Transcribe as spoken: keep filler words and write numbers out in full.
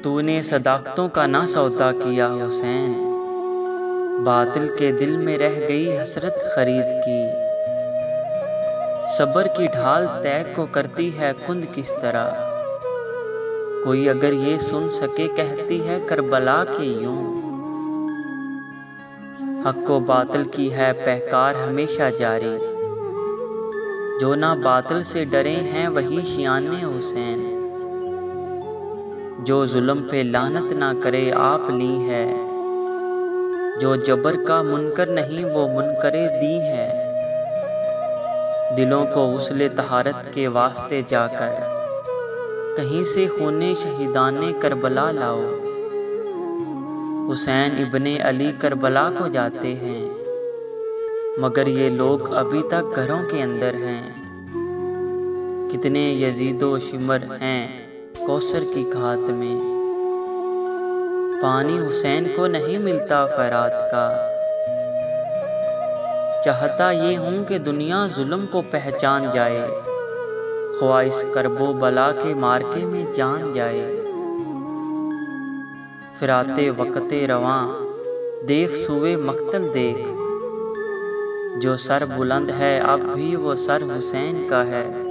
तूने सदाकतों का ना सौदा किया हुसैन, बातिल के दिल में रह गई हसरत खरीद की। सब्र की ढाल तैग को करती है कुंद किस तरह, कोई अगर ये सुन सके कहती है करबला के यूं। हक को बातिल की है पहकार हमेशा जारी, जो ना बातिल से डरे हैं वही शियाने हुसैन। जो जुल्म पे लानत ना करे आप ली है, जो जबर का मुनकर नहीं वो मुनकरे दी है। दिलों को गुस्ले तहारत के वास्ते जाकर, कहीं से खूने शहीदाने करबला लाओ। हुसैन इब्ने अली करबला को जाते हैं, मगर ये लोग अभी तक घरों के अंदर हैं। कितने यजीदो शिमर हैं कौसर की घात में, पानी हुसैन को नहीं मिलता फरात का। चाहता ये हूँ कि दुनिया जुल्म को पहचान जाए, ख्वाहिश करबो बला के मार्के में जान जाए। फिर आते वक़्ते रवां देख सुवे मक्तल देख, जो सर बुलंद है अब भी वो सर हुसैन का है।